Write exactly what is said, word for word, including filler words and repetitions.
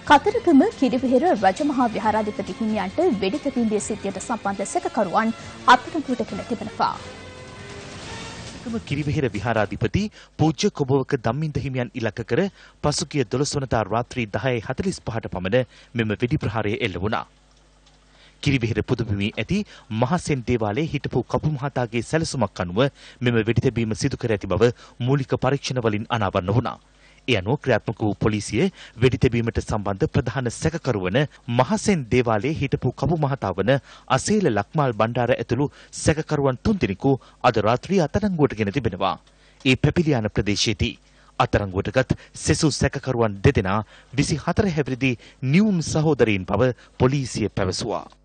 කතරගම කිරිවෙහෙර රජමහා විහාරාධිපති හිමියන්ට වෙඩි තැබීමේ සිද්ධියට සම්බන්ධ සැකකරුවන් අත්අඩංගුවට ගෙන තිබෙනවා. කතරගම කිරිවෙහෙර විහාරාධිපති පූජ්‍ය කොබවක ධම්මින්ද හිමියන් ඉලක්ක කර පසුගිය දොළොස් වනදා රාත්‍රී දහය හතළිස් පහට පමණ මෙම වෙඩි ප්‍රහාරය එල්ල වුණා. කිරිවෙහෙර පුදුබිමේ ඇති මහසෙන් දේවාලයේ හිටපු කපු මහතාගේ සැලසුමක් අනුව මෙම වෙඩි තැබීම සිදු කර ඇති බව මූලික පරීක්ෂණ වලින් අනාවරණ වුණා. ඒ අනුව ක්‍රියාත්මක වූ පොලිසිය වෙඩි තැබීමට සම්බන්ධ ප්‍රධාන සැකකරුවන මහසෙන් දේවාලයේ හිටපු කපු මහතා වන අසේල ලක්මාල් බණ්ඩාර ඇතුළු සැකකරුවන් තුන්දෙනෙකු අද රාත්‍රියේ අත්අඩංගුවට ගෙන තිබෙනවා. ඒ පැපිලියාන ප්‍රදේශයේදී අත්අඩංගුවටගත් සෙසු සැකකරුවන් දෙදෙනා විසිහතර හැවිරිදි නිවුම් සහෝදරයින් බව පොලිසිය පැවසුවා.